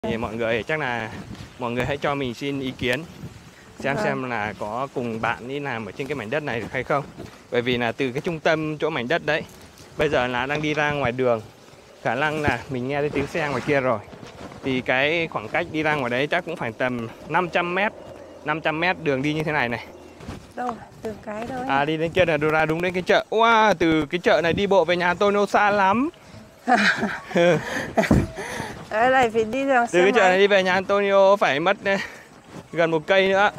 Thì mọi người chắc là mọi người hãy cho mình xin ý kiến xem là có cùng bạn đi làm ở trên cái mảnh đất này được hay không. Bởi vì là từ cái trung tâm chỗ mảnh đất đấy bây giờ là đang đi ra ngoài đường, khả năng là mình nghe thấy tiếng xe ngoài kia rồi. Thì cái khoảng cách đi ra ngoài đấy chắc cũng phải tầm 500 mét đường đi như thế này này. Đâu, từ cái đâu ấy. À, đi đến kia là ra đúng đến cái chợ. Wow, từ cái chợ này đi bộ về nhà Antonio xa lắm. Ở đây phải đi đường xe Từ cái chợ máy. này đi về nhà Antonio phải mất gần 1 cây nữa.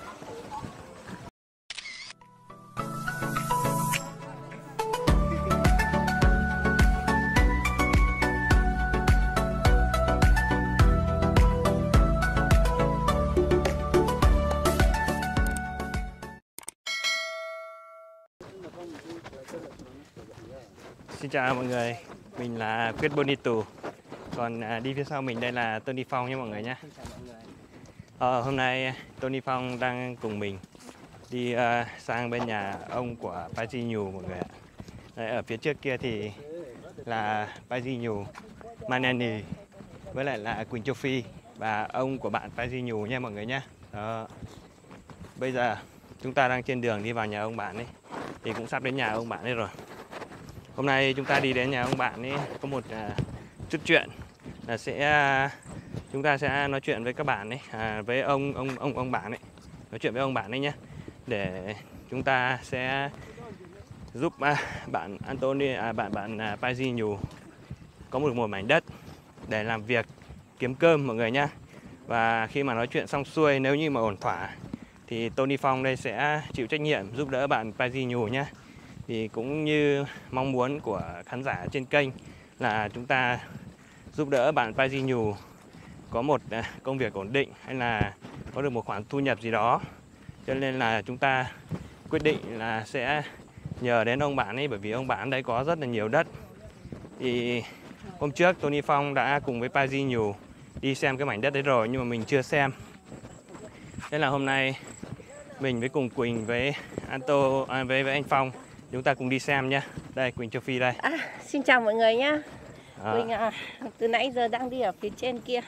Xin chào mọi người, mình là Quyết Bonito. Còn đi phía sau mình đây là Tony Phong nha mọi người nhé. Hôm nay Tony Phong đang cùng mình đi sang bên nhà ông của Pazinho mọi người ạ. Đấy, ở phía trước kia thì là Pazinho, Manani với lại là Quỳnh Châu Phi và ông của bạn Pazinho nha mọi người nhé. Bây giờ chúng ta đang trên đường đi vào nhà ông bạn ấy, thì cũng sắp đến nhà ông bạn ấy rồi. Hôm nay chúng ta đi đến nhà ông bạn ấy có một chút chuyện là chúng ta sẽ nói chuyện với các bạn ấy, với ông bạn ấy, nói chuyện với ông bạn ấy nhé, để chúng ta sẽ giúp bạn Antonio, bạn Pazinho có một mảnh đất để làm việc kiếm cơm mọi người nhé. Và khi mà nói chuyện xong xuôi, nếu như mà ổn thỏa thì Tony Phong đây sẽ chịu trách nhiệm giúp đỡ bạn Pazinho nhé. Thì cũng như mong muốn của khán giả trên kênh là chúng ta giúp đỡ bạn Pazinho có một công việc ổn định hay là có được một khoản thu nhập gì đó. Cho nên là chúng ta quyết định là sẽ nhờ đến ông bạn ấy, bởi vì ông bạn đấy có rất là nhiều đất. Thì hôm trước Tony Phong đã cùng với Pazinho đi xem cái mảnh đất đấy rồi, nhưng mà mình chưa xem. Thế là hôm nay mình với cùng Quỳnh với với anh Phong chúng ta cùng đi xem nhé. Đây, Quỳnh Châu Phi đây. Xin chào mọi người nhá. Quỳnh từ nãy giờ đang đi ở phía trên kia.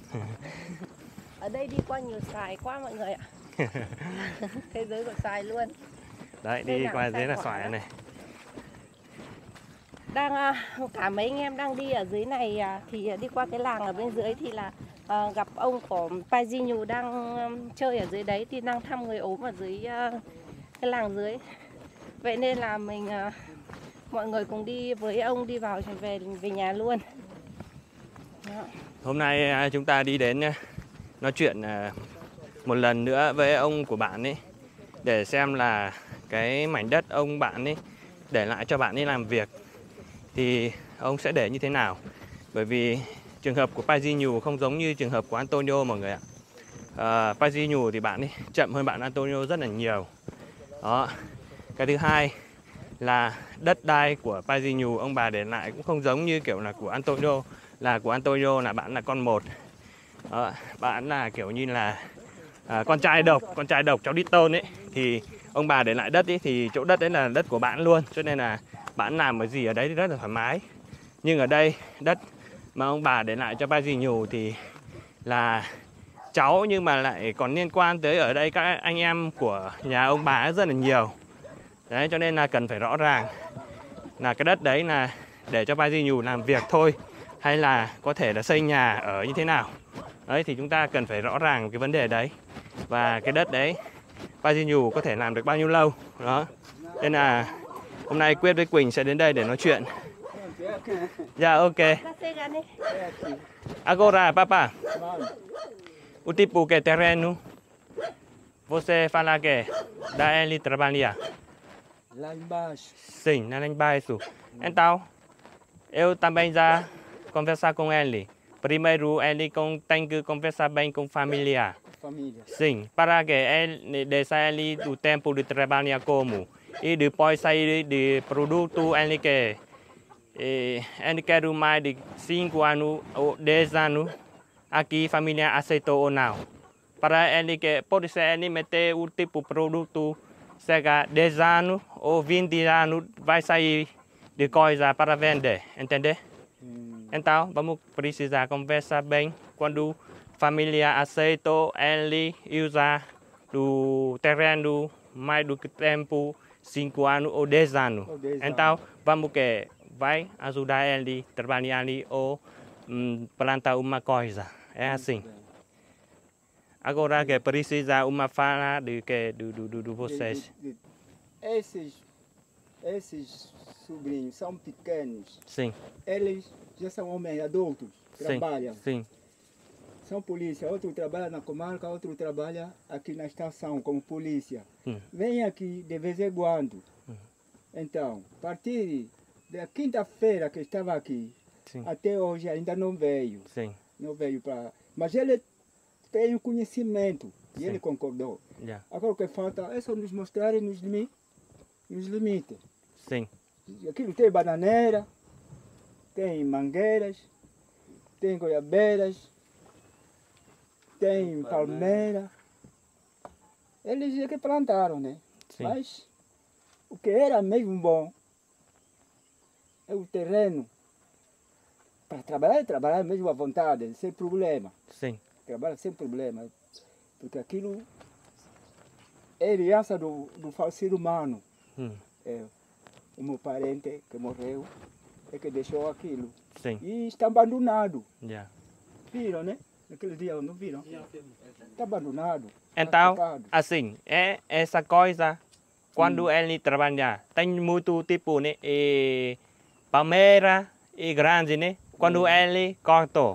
Ở đây đi qua nhiều xoài quá mọi người ạ. Thế giới của xoài luôn. Đấy, đi qua dưới là xoài này. Đang cả mấy anh em đang đi ở dưới này thì đi qua cái làng ở bên dưới thì là gặp ông của Pazinho đang chơi ở dưới đấy, thì đang thăm người ốm ở dưới cái làng dưới. Vậy nên là mọi người cùng đi với ông đi vào về nhà luôn. Đó. Hôm nay chúng ta đi đến nói chuyện một lần nữa với ông của bạn ấy, để xem là cái mảnh đất ông bạn ấy để lại cho bạn ấy làm việc thì ông sẽ để như thế nào. Bởi vì trường hợp của Pazinho không giống như trường hợp của Antonio mọi người ạ. Pazinho thì bạn ấy chậm hơn bạn Antonio rất là nhiều. Đó. Cái thứ hai là đất đai của Pazinho ông bà để lại cũng không giống như kiểu là của Antonio. Là của Antonio là bạn là con một. Bạn là kiểu như là con trai độc cháu đít tôn ấy, thì ông bà để lại đất ấy, thì chỗ đất đấy là đất của bạn luôn, cho nên là bạn làm cái gì ở đấy thì rất là thoải mái. Nhưng ở đây đất mà ông bà để lại cho Pazinho thì là cháu, nhưng mà lại còn liên quan tới ở đây các anh em của nhà ông bà rất là nhiều. Đấy, cho nên là cần phải rõ ràng là cái đất đấy là để cho Pazinho làm việc thôi, hay là có thể là xây nhà ở như thế nào. Đấy, thì chúng ta cần phải rõ ràng cái vấn đề đấy. Và cái đất đấy Pazinho có thể làm được bao nhiêu lâu. Đó. Nên là hôm nay Quyết với Quỳnh sẽ đến đây để nói chuyện. Dạ, ok. Agora, papa. O tipo que terreno você fala que da ele trabalha? Lá embaixo. Sim, lá embaixo. Então, eu também já conversar com ele. Primeiro, ele tem que conversar bem com a família. Família. Sim, para que ele deixar ele o tempo de trabalhar como. E depois sair de produto, ele quer mais de 5 anos ou 10 anos. Aqui a família aceitou ou não. Para ele que pode ser ele meter o tipo produto, chega 10 anos ou 20 anos, vai sair de coisa para vender, entendeu? Então, vamos precisar conversar bem quando família aceita ele usar do terreno mais do que tempo 5 anos ou 10 anos. Ou 10 Então, anos. vamos que vai ajudar ele a trabalhar ali ou plantar uma coisa. É assim. Agora que precisa uma fala de vocês. Esses sobrinhos são pequenos. Sim, Eles já são homens adultos, sim, trabalham. sim, São polícia, outro trabalha na comarca, outro trabalha aqui na estação como polícia. Hum. Vem aqui de vez em quando. Então, a partir da quinta-feira que estava aqui, sim, até hoje ainda não veio. sim. Não veio para. Mas ele tem o conhecimento e Sim. ele concordou. Yeah. Agora o que falta é só nos mostrarem nos limites. Sim, Aquilo tem bananeira, tem mangueiras, tem goiabeiras, tem palmeira. Eles é que plantaram, né? sim, Mas o que era mesmo bom é o terreno. Para trabalhar mesmo à vontade, sem problema. sim, Trabalha sem problema. Porque aquilo é herança do falecido humano. É, o meu parente que morreu é que deixou aquilo. sim. E está abandonado. Yeah. Viram, né? Naquele dia não viram? Está abandonado. Então, Ocupado. assim, é essa coisa, quando ele trabalha, tem muito tipo, né? Palmeira e grande, né? Quando ele corta,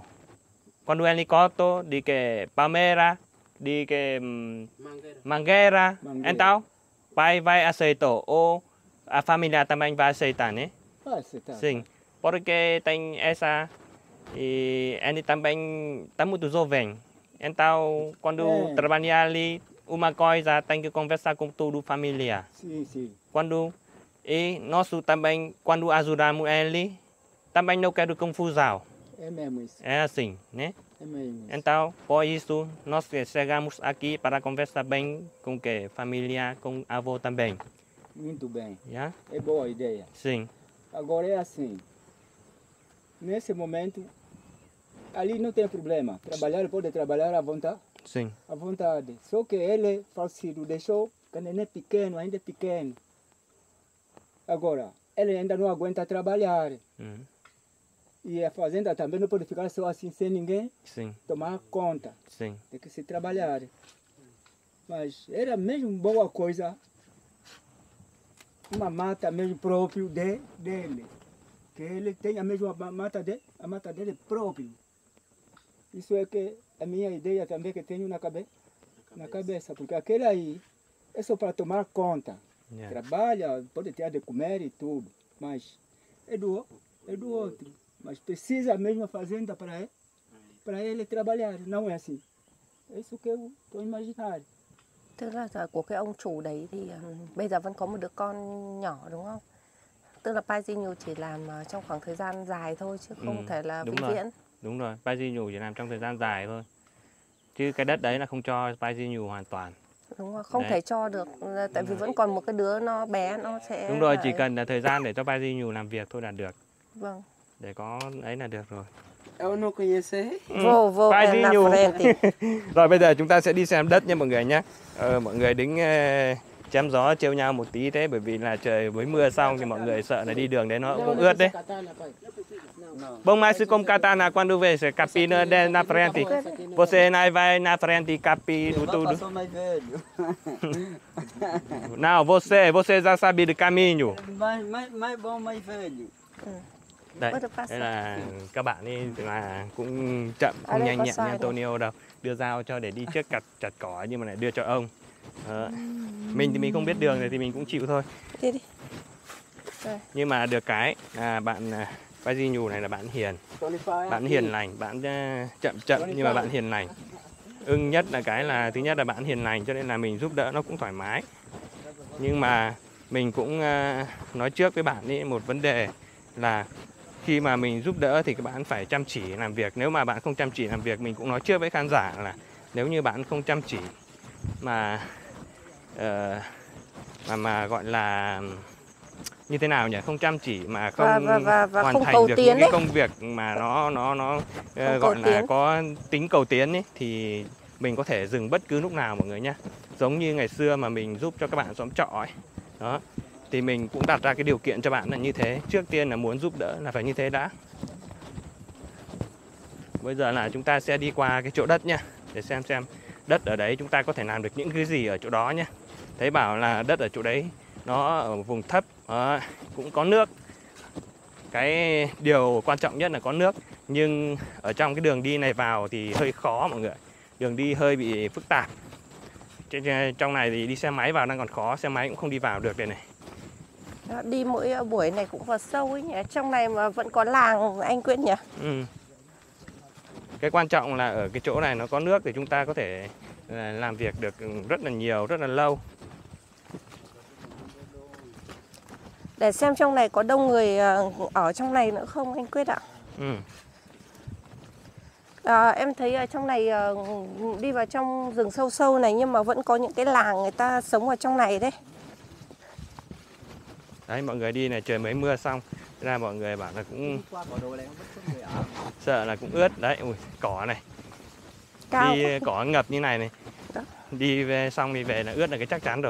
de que palmeira, de que mangueira, Mangueira. então, pai vai aceitar, ou a família também vai aceitar, né? Ah, você tá. Sim, porque tem essa, e ele também está muito jovem. Então, quando trabalhar ali, uma coisa tem que conversar com toda a família. Sim, sim. E nós também, quando ajudamos ele, também não quero confusão. É mesmo isso. É assim, né? É mesmo isso. Então, por isso, nós chegamos aqui para conversar bem com a família, com a avó também. Muito bem. Yeah? É boa a ideia. Sim, Agora é assim. Nesse momento, ali não tem problema. Ele pode trabalhar à vontade. sim, À vontade. Só que ele, falecido, deixou que ele é pequeno, ainda é pequeno. Agora, ele ainda não aguenta trabalhar. E a fazenda também não pode ficar só assim sem ninguém sim, tomar conta. sim, Tem que se trabalhar. Mas era mesmo boa coisa. Uma mata mesmo próprio dele. Que ele tem a mesma mata dele próprio. Isso é que a minha ideia também que tenho na cabeça. Porque aquele aí é só para tomar conta. yeah. Trabalha, pode ter de comer e tudo. Mas é do outro. Mas precisa mesmo a fazenda para ele trabalhar. Não é assim. É isso que eu estou imaginando. Tức là của cái ông chủ đấy thì bây giờ vẫn có một đứa con nhỏ đúng không? Tức là Pai Di Nhu chỉ làm trong khoảng thời gian dài thôi chứ không thể là đúng vĩnh rồi. viễn. Đúng rồi, Pai Di Nhu chỉ làm trong thời gian dài thôi. Chứ cái đất đấy là không cho Pai Di Nhu hoàn toàn. Đúng rồi, không Đấy. thể cho được tại vì vẫn còn một cái đứa nó bé nó sẽ Đúng rồi, chỉ lại- cần là thời gian để cho Pai Di Nhu làm việc thôi là được. Vâng. Để có ấy là được rồi. Eu não conheci. Vô Pai Di là Nhu. Frente. Rồi bây giờ chúng ta sẽ đi xem đất nha mọi người nhé. Mọi người đứng chém gió trêu nhau một tí thế, bởi vì là trời với mưa xong thì mọi người sợ là đi đường đấy nó cũng ướt đấy. Bom, mas se como katana quando vê se capina na frente. Você não vai na frente capi do tudo. Sou mais velho. Não, você já sabe do caminho. Mais bom, mais velho. Đây, Bất được đây là các bạn ấy là cũng chậm, Ở không đây nhanh có nhẹn như xoài này. Antonio đâu. Đưa dao cho để đi trước chặt cỏ nhưng mà lại đưa cho ông. Đó. Mình thì mình không biết đường này thì mình cũng chịu thôi. Đi đi. Nhưng mà được cái là bạn Pai Di Nhu này là bạn hiền. Bạn hiền lành, bạn chậm nhưng mà bạn hiền lành. Ưng nhất là cái là thứ nhất là bạn hiền lành cho nên là mình giúp đỡ nó cũng thoải mái. Nhưng mà mình cũng nói trước với bạn ấy một vấn đề là khi mà mình giúp đỡ thì các bạn phải chăm chỉ làm việc. Nếu mà bạn không chăm chỉ làm việc, mình cũng nói trước với khán giả là nếu như bạn không chăm chỉ mà gọi là như thế nào nhỉ, không chăm chỉ mà không và hoàn không thành cầu được tiến những cái đấy. công việc mà nó cầu gọi là tiến. có tính cầu tiến ấy, thì mình có thể dừng bất cứ lúc nào mọi người nhé. Giống như ngày xưa mà mình giúp cho các bạn xóm trọ ấy, đó, thì mình cũng đặt ra cái điều kiện cho bạn là như thế. Trước tiên là muốn giúp đỡ là phải như thế đã. Bây giờ là chúng ta sẽ đi qua cái chỗ đất nhá, để xem đất ở đấy chúng ta có thể làm được những cái gì ở chỗ đó nhé. Thấy bảo là đất ở chỗ đấy nó ở vùng thấp, cũng có nước. Cái điều quan trọng nhất là có nước. Nhưng ở trong cái đường đi này vào thì hơi khó mọi người. Đường đi hơi bị phức tạp. Trong này thì đi xe máy vào đang còn khó, xe máy cũng không đi vào được đây này. Đó, đi mỗi buổi này cũng vào sâu ấy nhỉ. Trong này mà vẫn có làng anh Quyết nhỉ? Cái quan trọng là ở cái chỗ này nó có nước thì chúng ta có thể làm việc được rất là nhiều, rất là lâu. Để xem trong này có đông người ở trong này nữa không anh Quyết ạ? Em thấy ở trong này đi vào trong rừng sâu sâu này nhưng mà vẫn có những cái làng người ta sống ở trong này đấy. Đấy, mọi người đi này, trời mới mưa xong ra mọi người bảo là cũng sợ là cũng ướt đấy. Ui, cỏ này Cao đi quá. cỏ ngập như này Đó. đi về xong đi về là ướt là cái chắc chắn rồi.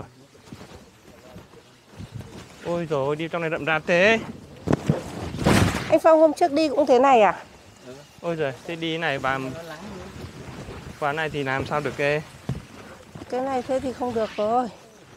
Ôi rồi đi trong này rậm rạp thế. Anh Phong hôm trước đi cũng thế này à? Ôi giời, thế đi này vào này thì làm sao được cái này thế thì không được rồi.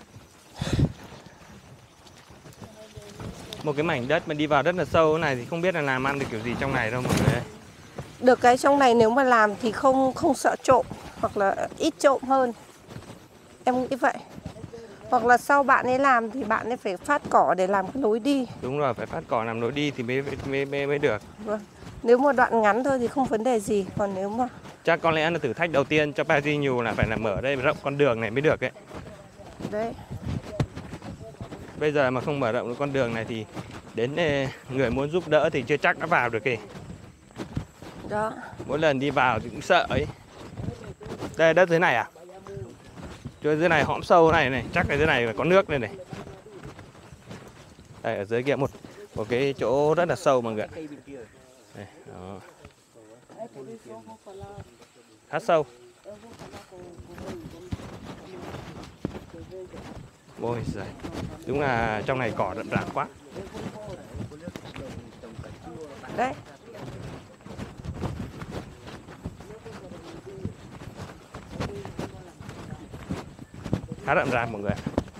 một cái mảnh đất mà đi vào rất là sâu thế này thì không biết là làm ăn được kiểu gì trong này đâu mọi người. Được cái trong này nếu mà làm thì không sợ trộm hoặc là ít trộm hơn. Em nghĩ vậy. Hoặc là sau bạn ấy làm thì bạn ấy phải phát cỏ để làm cái lối đi. Đúng rồi, phải phát cỏ làm lối đi thì mới được. Vâng. Nếu mà đoạn ngắn thôi thì không vấn đề gì. Còn nếu mà chắc có lẽ là thử thách đầu tiên cho Pajinyou là phải là mở đây rộng con đường này mới được ấy. đấy. Bây giờ mà không mở rộng con đường này thì đến người muốn giúp đỡ thì chưa chắc đã vào được kì. Đó. Mỗi lần đi vào thì cũng sợ ấy. Đây đất dưới này à? Chỗ dưới này hõm sâu này, chắc là dưới này có nước đây này. Đây ở dưới kia một cái chỗ rất là sâu mọi người. Đây, đó. Khá sâu. Ôi giời, đúng là trong này cỏ rậm rạp quá. Đấy. Khá rậm rạp mọi người.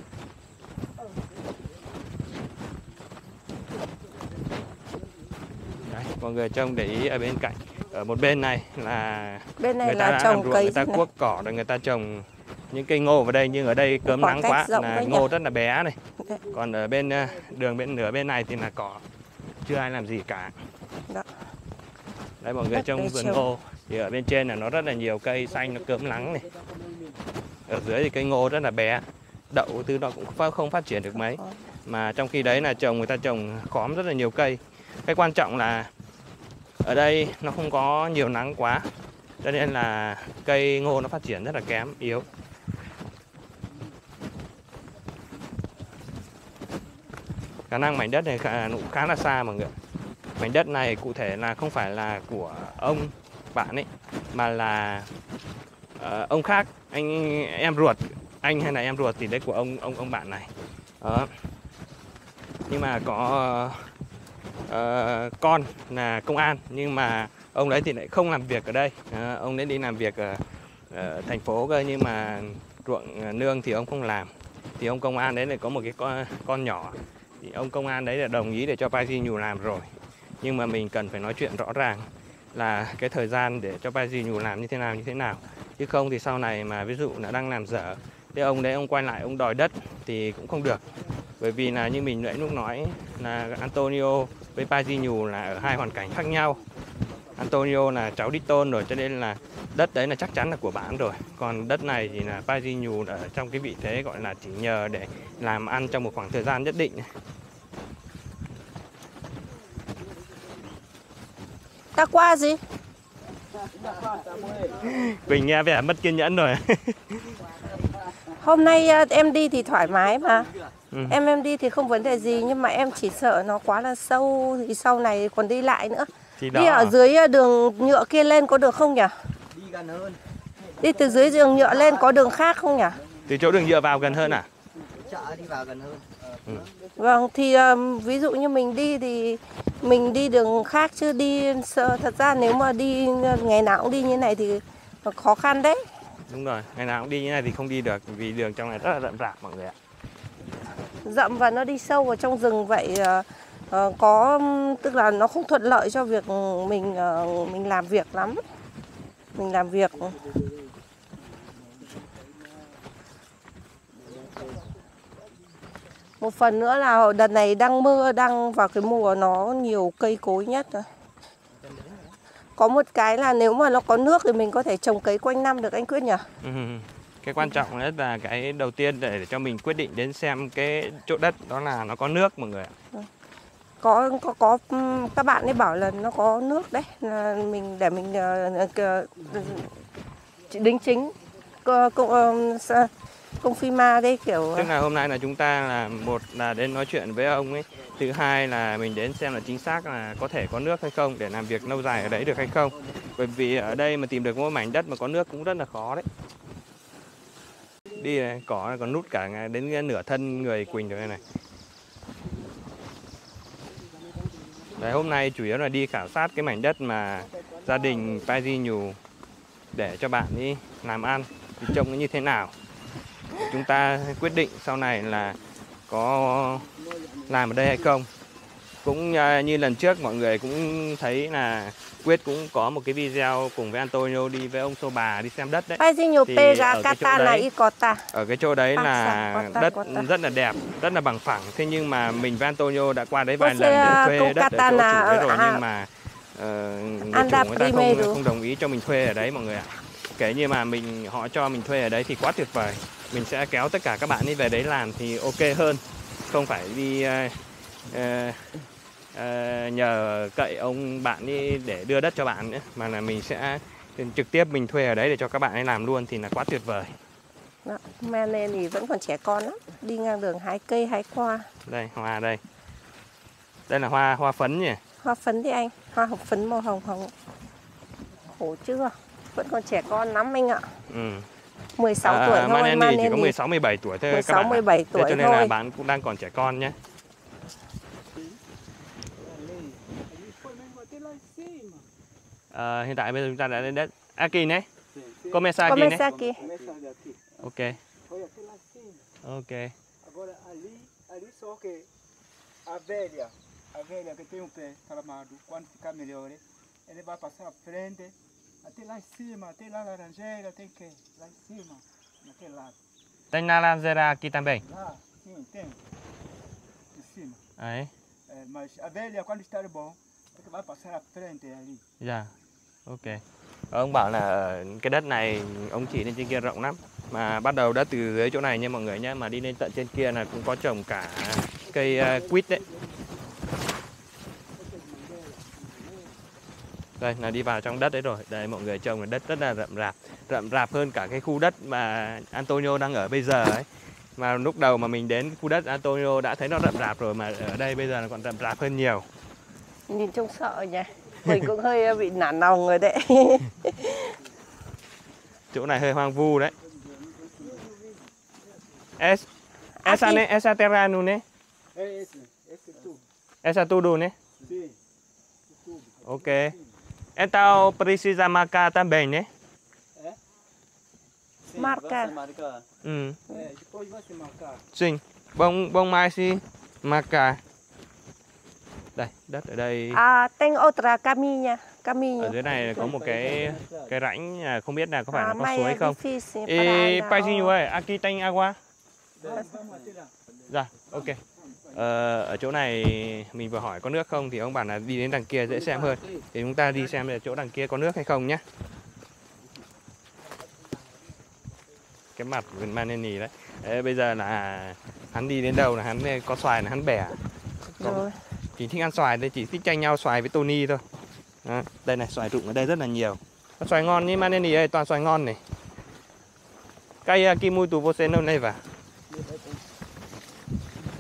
Đấy, mọi người trông để ý ở bên cạnh. Ở một bên này là bên này người ta là đã trồng làm ruộng, cây, người ta cuốc cỏ rồi người ta trồng những cây ngô vào đây, nhưng ở đây cớm nắng quá là ngô rất là bé này. Còn ở bên đường nửa bên này thì là cỏ, chưa ai làm gì cả. Đó. Đấy mọi người trông vườn ngô thì ở bên trên là nó rất là nhiều cây xanh, nó cớm nắng này. Ở dưới thì cây ngô rất là bé, đậu từ nó cũng không phát triển được mấy. Mà trong khi đấy là người ta trồng khóm rất là nhiều cây. Cái quan trọng là ở đây nó không có nhiều nắng quá, cho nên là cây ngô nó phát triển rất là kém, yếu. Khả năng mảnh đất này khá là xa mọi người. Mảnh đất này cụ thể là không phải là của ông bạn ấy, mà là ông khác, em ruột, anh hay là em ruột thì đấy của ông bạn này. Đó. Nhưng mà có con là công an, nhưng mà ông đấy thì lại không làm việc ở đây. Ông ấy đi làm việc ở thành phố cơ, nhưng mà ruộng nương thì ông không làm. Thì ông công an đấy lại có một cái con nhỏ, thì ông công an đấy là đồng ý để cho Pajinyou làm rồi. Nhưng mà mình cần phải nói chuyện rõ ràng là cái thời gian để cho Pajinyou làm như thế nào. Chứ không thì sau này mà ví dụ là đang làm dở, thế ông đấy ông quay lại ông đòi đất thì cũng không được. Bởi vì là như mình nãy lúc nói là Antonio với Pajinyou là ở hai hoàn cảnh khác nhau. Antonio là cháu đích tôn rồi, cho nên là đất đấy là chắc chắn là của bạn rồi. Còn đất này thì là Pajinyou ở trong cái vị thế gọi là chỉ nhờ để làm ăn trong một khoảng thời gian nhất định. Ta qua gì? Quỳnh nghe vẻ mất kiên nhẫn rồi. Hôm nay em đi thì thoải mái mà. Em đi thì không vấn đề gì, nhưng mà em chỉ sợ nó quá là sâu thì sau này còn đi lại nữa. Thì Đi ở dưới đường nhựa kia lên có được không nhỉ? Đi gần hơn. Đi từ dưới đường nhựa lên có đường khác không nhỉ? Từ chỗ đường nhựa vào gần hơn à? Chợ đi vào gần hơn. Vâng, thì ví dụ như mình đi thì mình đi đường khác chứ đi thật ra nếu mà đi ngày nào cũng đi như này thì khó khăn đấy. Đúng rồi, ngày nào cũng đi như này thì không đi được vì đường trong này rất là rậm rạp mọi người ạ. Rậm và nó đi sâu vào trong rừng vậy, có tức là nó không thuận lợi cho việc mình làm việc lắm. Mình làm việc một phần nữa là đợt này đang mưa, đang vào cái mùa nó nhiều cây cối nhất rồi. Có một cái là nếu mà nó có nước thì mình có thể trồng cấy quanh năm được anh Quyết nhỉ? Cái quan trọng nhất là cái đầu tiên để cho mình quyết định đến xem cái chỗ đất đó là nó có nước mọi người ạ. Có các bạn ấy bảo là nó có nước đấy, là mình để mình đính chính công phi ma đây kiểu. Tức là hôm nay là chúng ta là một là đến nói chuyện với ông ấy, thứ hai là mình đến xem là chính xác là có thể có nước hay không để làm việc lâu dài ở đấy được hay không. Bởi vì ở đây mà tìm được một mảnh đất mà có nước cũng rất là khó đấy. Đi này, cỏ này còn nút cả đến nửa thân người Quỳnh rồi đây này. Đấy, hôm nay chủ yếu là đi khảo sát cái mảnh đất mà gia đình Paizinu để cho bạn đi làm ăn thì trông nó như thế nào. Chúng ta quyết định sau này là có làm ở đây hay không. Cũng như lần trước mọi người cũng thấy là Quyết cũng có một cái video cùng với Antonio đi với ông Soba đi xem đất đấy. Ở cái chỗ đấy là đất rất là đẹp, rất là bằng phẳng. Thế nhưng mà mình với Antonio đã qua đấy vài lần để thuê đất ở chỗ chủ đấy rồi, nhưng mà người chủ người ta không đồng ý cho mình thuê ở đấy mọi người ạ. Kể như mà họ cho mình thuê ở đấy thì quá tuyệt vời. Mình sẽ kéo tất cả các bạn đi về đấy làm thì ok hơn. Không phải đi nhờ cậy ông bạn đi để đưa đất cho bạn nữa, mà là mình sẽ trực tiếp mình thuê ở đấy để cho các bạn ấy làm luôn thì là quá tuyệt vời. Men lên thì vẫn còn trẻ con lắm, đi ngang đường hái cây hái hoa. Đây hoa đây, đây là hoa phấn nhỉ? Hoa phấn thì anh, hoa hồng phấn màu hồng hồng. Khổ chưa, vẫn còn trẻ con lắm anh ạ. 16 tuổi thôi. Maneni chỉ có 16 17 tuổi thôi 16, các bạn. 17 tuổi cho nên thôi. là bạn cũng đang còn trẻ con nhé. Hiện tại bây giờ chúng ta đã đến đất Aki này. Começa aqui, né? Ok. Ok. Agora ali só que a velha que tem um pé calamado, quando ficar melhor, ele vai passar à frente, até lá em cima, até lá na laranjeira, tem que lá em cima, naquele lado. Tem laranjeira aqui também? Lá, sim, tem. Em cima. Đấy. Mas a velha quando está bom, é que vai passar à frente ali. Dạ. Ok. Ông bảo là ở cái đất này ông chỉ lên trên kia rộng lắm, mà bắt đầu đất từ dưới chỗ này nha mọi người nhé, mà đi lên tận trên kia là cũng có trồng cả cây quýt đấy. Đây là đi vào trong đất đấy rồi. Đây mọi người trồng là đất rất là rậm rạp hơn cả cái khu đất mà Antonio đang ở bây giờ ấy. Mà lúc đầu mà mình đến khu đất Antonio đã thấy nó rậm rạp rồi, mà ở đây bây giờ nó còn rậm rạp hơn nhiều. Nhìn trông sợ nhỉ. Mình cũng hơi bị nản lòng rồi đấy. Chỗ này hơi hoang vu đấy. Essa terra não né? Esse tubo. Essa tudo né? Sim. Ok. Então precisa marcar também, né? Marca. Depois vai se marcar. Sim. Bom mais se marcar. Đây, đất ở đây. Tem outra caminha. Ở dưới này có một cái rãnh, không biết là có phải là con suối không. Paizinu ơi, aqui tem água. Dạ, ok. Ở chỗ này mình vừa hỏi có nước không thì ông bảo là đi đến đằng kia dễ xem hơn. Thì chúng ta đi xem là chỗ đằng kia có nước hay không nhé. Cái mặt gần Maneni đấy. Bây giờ là hắn đi đến đâu là hắn có xoài là hắn bẻ. Rồi. Chỉ thích ăn xoài đây, chỉ thích tranh nhau xoài với Tony thôi. Đó, đây này, xoài rụng ở đây rất là nhiều. Xoài ngon như Maneni ơi, toàn xoài ngon này. Cây kimu tu vô sen đâu này vào.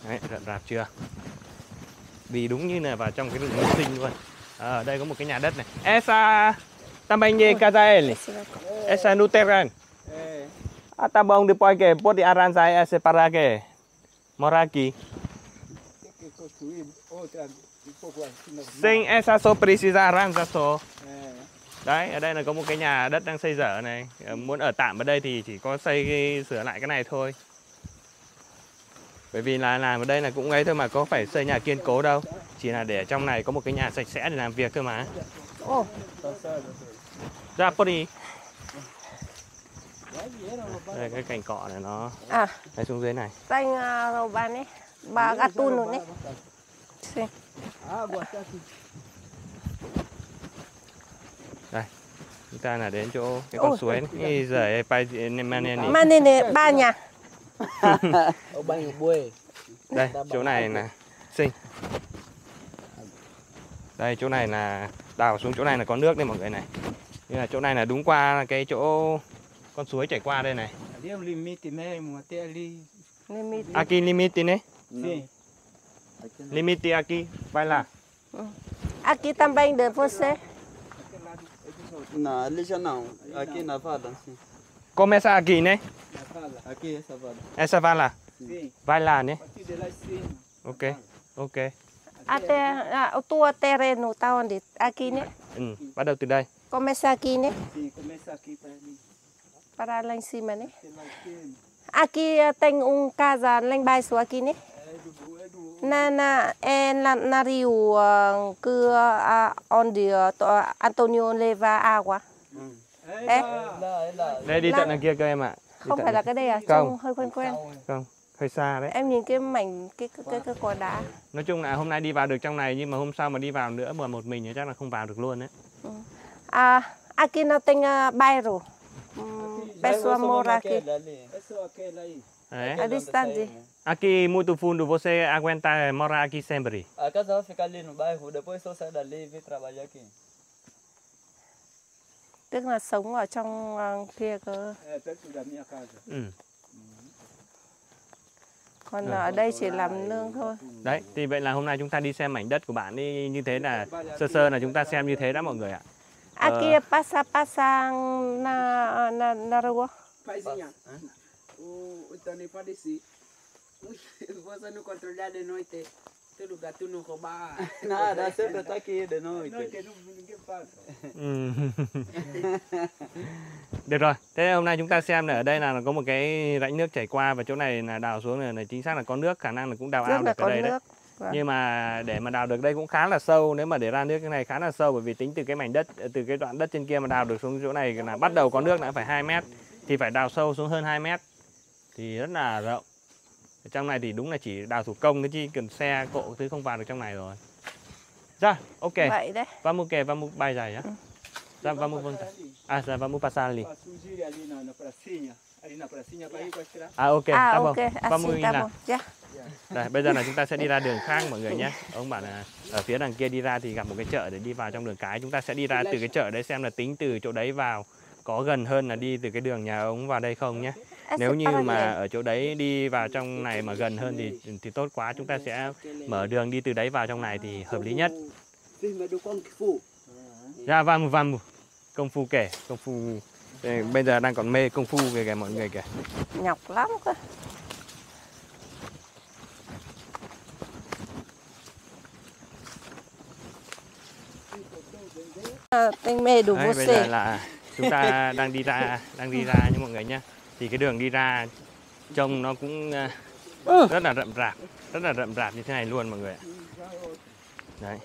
Đấy, rậm rạp chưa? Vì đúng như là vào trong cái rừng nguyên sinh luôn. Ở đây có một cái nhà đất này. Esa também de casa ele. Esa no terreno. Ah, tá bom, depois que pode arranjar essa para que morar aqui. Tem que construir outra um pouco assim normal. Sem essa só precisa arranjar só. É. Đấy, ở đây là có một cái nhà đất đang xây dở này. Muốn ở tạm ở đây thì chỉ có sửa lại cái này thôi. Bởi vì là làm ở đây là cũng ấy thôi mà có phải xây nhà kiên cố đâu. Chỉ là để trong này có một cái nhà sạch sẽ để làm việc cơ mà. Ồ, Ra đi. Đây cái cành cọ này nó à, đây xuống dưới này. tanh rau ban ấy, bà gatun luôn đấy. Sì. Đây. Chúng ta là đến chỗ cái con suối này. Giờ Manene ba nhà. Ở bên buổi. Đây, chỗ này là sinh. Đây, chỗ này là đào xuống chỗ này là có nước đây mọi người này. Nhưng là chỗ này là đúng qua cái chỗ con suối chảy qua đây này. Ali é o limite mesmo, até ali. Aqui limite né? Sim. Limite aqui, vai lá. Aqui também de você. Não, ali já não. Aqui na Vada, sim. Começa aqui né? Na fala. Aqui essa Vada. Essa vai lá. Sim. Vai lá né? A partir de lá sim. Ok. Ok. Até o tua terreno tá onde? Aqui, né? Ừ, bắt đầu từ đây. Começa aqui, né? Sim, começa aqui para ali. Para lá em cima, né? Até lá em cima. Aqui tem casa lá embaixo aqui, né? Na rio onde Antonio leva água. É. Đây đi tận đằng kia cơ em ạ. Đi Không tận phải là đây. cái đây à? Không. Trông hơi quen quen. Không, hơi xa đấy. Em nhìn cái mảnh cái cỏ đá. Nói chung là hôm nay đi vào được trong này nhưng mà hôm sau mà đi vào nữa mà một mình thì chắc là không vào được luôn đấy. Aqui não tem bairro. Pessoa mora aqui. É só aquela aí. Đấy. A distante. Aqui muito fundo você aguenta morar aqui sempre. A casa vai ficar ali no bairro, depois só sai dali e vir trabalhar aqui. Tức là sống ở trong kia cơ. É perto da minha casa. Ừ. Còn ở đây chỉ làm nương thôi. Đấy, thì vậy là hôm nay chúng ta đi xem mảnh đất của bạn đi như thế là sơ sơ là chúng ta xem như thế đã mọi người ạ. Aqui passa na rua. Paizinha, o Tony faleci. Você não controlar de noite. Todo gato não roubar. Nada, sempre tá aqui de À noite. noite ninguém passa. Ừ. Được rồi, thế hôm nay chúng ta xem là ở đây là có một cái rãnh nước chảy qua và chỗ này là đào xuống là chính xác là có nước, khả năng là cũng đào ao Rất là được ở có đây đấy. nước. Vâng. Nhưng mà để mà đào được đây cũng khá là sâu, nếu mà để ra nước cái này khá là sâu bởi vì tính từ cái mảnh đất, từ cái đoạn đất trên kia mà đào được xuống chỗ này là bắt đầu có nước đã phải 2 mét thì phải đào sâu xuống hơn 2 mét thì rất là rộng. Ở trong này thì đúng là chỉ đào thủ công cái chi cần xe cộ thứ không vào được trong này rồi. Ra, ok. Vậy đấy. Vamos bay dài nhá. Ra vamos voltar. Ah, já vamos passar ali. Para surgir ali na pracinha. Ali na pracinha para ir para tirar. À ok, tá Ok, bom. Vamos assim đi tá nào. bom. Yeah. Đây, bây giờ là chúng ta sẽ đi ra đường khác mọi người nhé. Ông bảo là ở phía đằng kia đi ra thì gặp một cái chợ để đi vào trong đường cái. Chúng ta sẽ đi ra từ cái chợ đấy xem là tính từ chỗ đấy vào có gần hơn là đi từ cái đường nhà ông vào đây không nhé. Nếu như mà ở chỗ đấy đi vào trong này mà gần hơn thì tốt quá. Chúng ta sẽ mở đường đi từ đấy vào trong này thì hợp lý nhất. Ra vamos. Công phu kể, công phu bây giờ đang còn mê công phu kìa mọi người kìa. Nhọc lắm cơ. Tên mê đủ vô Đấy, bây giờ xe. là chúng ta đang đi ra nha mọi người nhé. Thì cái đường đi ra trông nó cũng rất là rậm rạp như thế này luôn mọi người ạ. Đấy.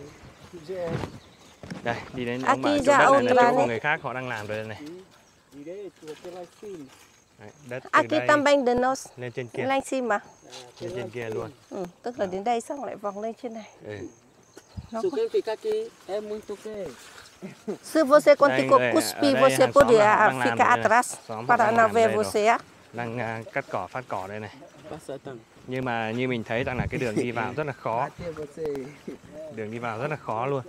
Đây, đi đến ông bảo chỗ đất này là chỗ của người khác họ đang làm rồi đây này. Đấy, đất từ Aqui đây também de nós. lên trên kia, Lên cima. lên trên kia luôn. Tức là đến đây xong lại vòng lên trên này. Ừ. Se quem ficar aqui é muito feio. Se você Đây, conseguir đây, cuspir, ở đây você hàng xóm pode là họ đang làm ficar đây này. atrás Xóm họ para đang não làm ver đây rồi. você. Đang cắt cỏ, phát cỏ đây này. Passa tanto. Nhưng mà như mình thấy rằng là cái đường đi vào rất là khó. Até você. Đường đi vào rất là khó luôn.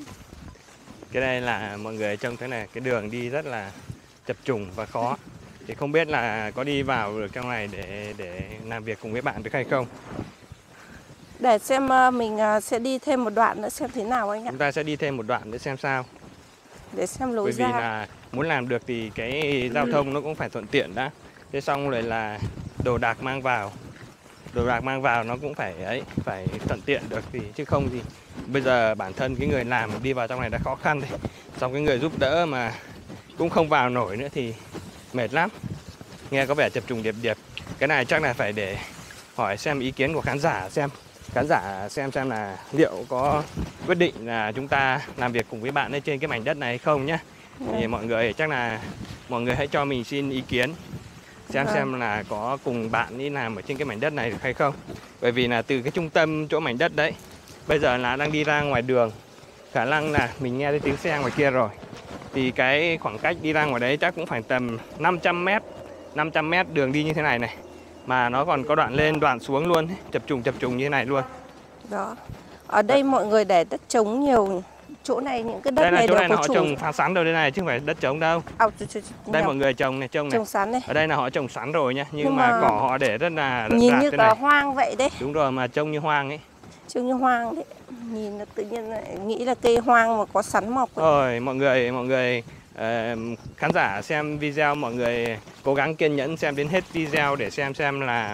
Cái đây là mọi người trông thế này, cái đường đi rất là chập trùng và khó. Thì không biết là có đi vào được trong này để làm việc cùng với bạn được hay không. Để xem mình sẽ đi thêm một đoạn nữa xem thế nào anh ạ. Chúng ta sẽ đi thêm một đoạn để xem sao. Để xem lối Bởi vì ra. là muốn làm được thì cái giao thông nó cũng phải thuận tiện đã. Thế xong rồi là đồ đạc mang vào. Đồ đạc mang vào nó cũng phải thuận tiện được thì chứ không thì bây giờ bản thân cái người làm đi vào trong này đã khó khăn rồi. Xong cái người giúp đỡ mà cũng không vào nổi nữa thì mệt lắm. Nghe có vẻ chập trùng điệp điệp. Cái này chắc là phải để hỏi xem ý kiến của khán giả xem. Khán giả xem là liệu có quyết định là chúng ta làm việc cùng với bạn ở trên cái mảnh đất này hay không nhé. Thì mọi người chắc là mọi người hãy cho mình xin ý kiến xem là có cùng bạn đi làm ở trên cái mảnh đất này được hay không. Bởi vì là từ cái trung tâm chỗ mảnh đất đấy bây giờ là đang đi ra ngoài đường, khả năng là mình nghe thấy tiếng xe ngoài kia rồi. Thì cái khoảng cách đi ra ngoài đấy chắc cũng phải tầm 500 mét đường đi như thế này này. Mà nó còn có đoạn lên đoạn xuống luôn, chập trùng như thế này luôn. Đó. Ở đây mọi người để đất trống nhiều. Chỗ này những cái đất đây là này chỗ đều này là có họ chủ. trồng phá sắn rồi đây này chứ không phải đất trống đâu. Đây mọi người trồng này. Trồng sắn này. Ở đây là họ trồng sắn rồi nhá, nhưng mà cỏ họ để rất là nhìn rạc như thế cả này. hoang vậy đấy. Đúng rồi, mà trông như hoang ấy. Trông như hoang đấy. Nhìn là tự nhiên lại nghĩ là cây hoang mà có sắn mọc ấy. Rồi mọi người khán giả xem video, mọi người cố gắng kiên nhẫn xem đến hết video để xem là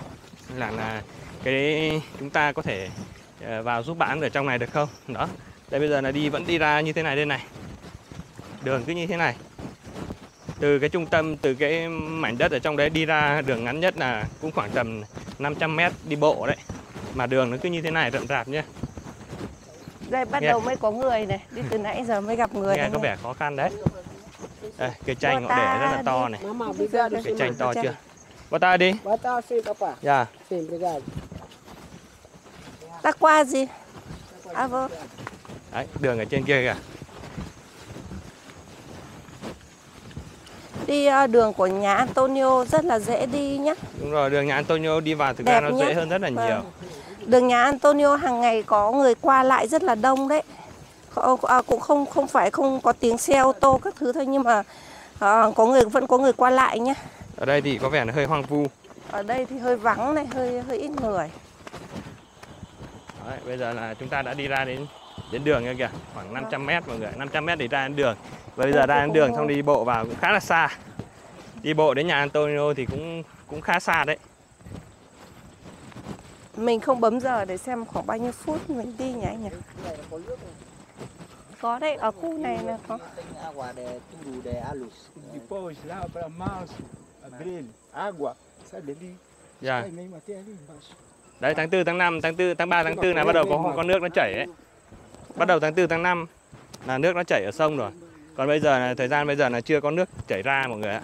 cái chúng ta có thể vào giúp bạn ở trong này được không. Đó. Đây bây giờ là vẫn đi ra như thế này đây này. Đường cứ như thế này. Từ cái trung tâm, từ cái mảnh đất ở trong đấy đi ra đường ngắn nhất là cũng khoảng tầm 500 mét đi bộ đấy. Mà đường nó cứ như thế này rậm rạp nhá. Đây bắt đầu mới có người này, đi từ nãy giờ mới gặp người. Nghe có vẻ khó khăn đấy. Đây, cây chanh họ để rất là to này. Cây chanh to chưa? Bata đi. Bata sim papa. Dạ. Sim, obrigado. Ta qua gì? À vâng. Đấy, đường ở trên kia kìa. Đi đường của nhà Antonio rất là dễ đi nhá. Đúng rồi, đường nhà Antonio đi vào thực ra nó dễ hơn rất là nhiều. Đường nhà Antonio hàng ngày có người qua lại rất là đông đấy. Cũng không phải không có tiếng xe ô tô các thứ thôi, nhưng mà vẫn có người qua lại nhá. Ở đây thì có vẻ là hơi hoang vu. Ở đây thì hơi vắng này, hơi ít người. Đấy, bây giờ là chúng ta đã đi ra đến đường kia kìa, khoảng 500 mét mọi người, 500 mét để ra đến đường. Và bây giờ ra đến đường xong đi bộ vào cũng khá là xa. Đi bộ đến nhà Antonio thì cũng khá xa đấy. Mình không bấm giờ để xem khoảng bao nhiêu phút mình đi nhỉ anh nhỉ? Có đấy, ở khu này là có. Depois lá para março, abril, água sai dali. Dạ. Sai mesmo até ali embaixo. Đấy, tháng 4, tháng 5, tháng 4, tháng 3, tháng 4 là bắt đầu có nước nó chảy ấy. Bắt đầu tháng 4, tháng 5 là nước nó chảy ở sông rồi. Còn bây giờ là thời gian bây giờ là chưa có nước chảy ra mọi người ạ.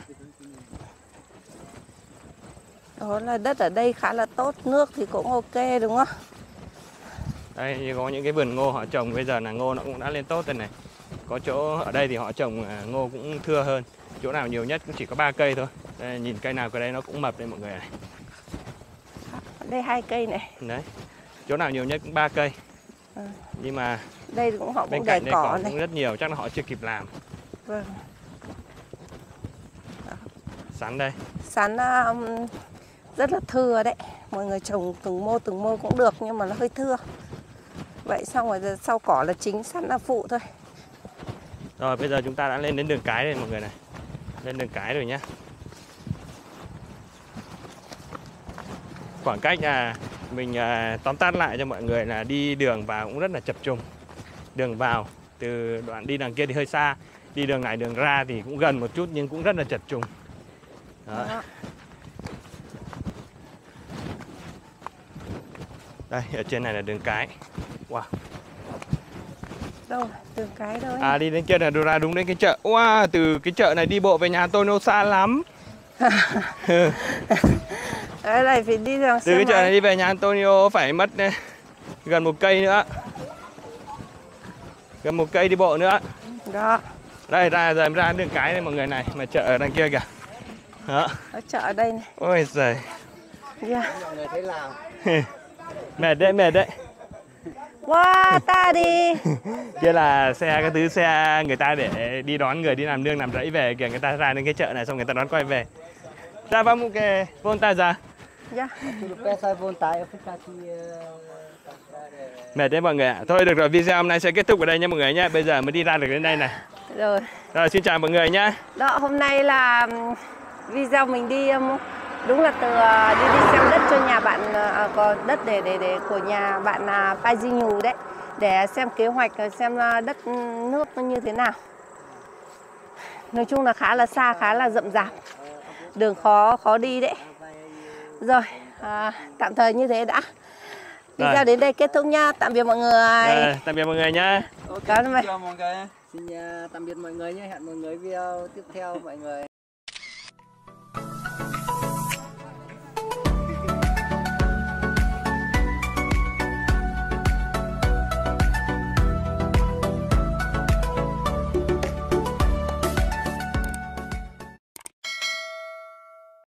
Đó là đất ở đây khá là tốt, nước thì cũng ok đúng không? Đây có những cái vườn ngô họ trồng, bây giờ là ngô nó cũng đã lên tốt rồi này. Có chỗ ở đây thì họ trồng ngô cũng thưa hơn. Chỗ nào nhiều nhất cũng chỉ có 3 cây thôi. Đây, nhìn cây nào cái đây nó cũng mập đây mọi người này. Đây 2 cây này. Đấy. Chỗ nào nhiều nhất cũng 3 cây. Nhưng mà đây họ cũng bên để cạnh đây cỏ cũng rất nhiều, chắc là họ chưa kịp làm. Vâng. Sắn đây. Sắn rất là thưa đấy. Mọi người trồng từng mô cũng được nhưng mà nó hơi thưa. Vậy xong rồi sau cỏ là chính, sắn là phụ thôi. Rồi bây giờ chúng ta đã lên đến đường cái rồi mọi người này. Lên đường cái rồi nhá. Khoảng cách mình tóm tắt lại cho mọi người là đi đường vào cũng rất là chập trùng. Đường vào từ đoạn đi đằng kia thì hơi xa, đi đường này đường ra thì cũng gần một chút nhưng cũng rất là chập trùng. Đó. Đây, ở trên này là đường cái. Wow. Đâu, đường cái đâu. À, đi đến kia là ra đúng đến cái chợ. Wow, từ cái chợ này đi bộ về nhà Antonio xa lắm. Đây này phải đi đường từ cái chợ này đi về nhà Antonio phải mất gần 1 cây nữa. Gần 1 cây đi bộ nữa. Đó. Đây ra giờ ra đường cái này mọi người này, mà chợ ở đằng kia kìa. Đó. Ở chợ ở đây này. Ôi giời. Yeah. Mọi người thấy làm. Mệt đấy, mệt đấy. Wow, ta đi. Kia là xe cái thứ xe người ta để đi đón người đi làm nương làm rẫy về kìa, người ta ra đến cái chợ này xong người ta đón quay về. Ra vào một cái volta ra. Dạ. Mệt đấy mọi người ạ. Thôi được rồi, video hôm nay sẽ kết thúc ở đây nha mọi người nhé. Bây giờ mới đi ra được đến đây này. Rồi. Rồi xin chào mọi người nhé. Đó, hôm nay là video mình đi đúng là từ đi xem đất cho nhà bạn, có đất để của nhà bạn Pai Di Nhù đấy, để xem kế hoạch xem đất nước nó như thế nào. Nói chung là khá là xa, khá là rậm rạp, đường khó đi đấy. Rồi, tạm thời như thế đã. Video đến đây kết thúc nha. Tạm biệt mọi người. Tạm biệt mọi người nhé. Cảm ơn. Xin tạm biệt mọi người nhé. Hẹn mọi người video tiếp theo mọi người.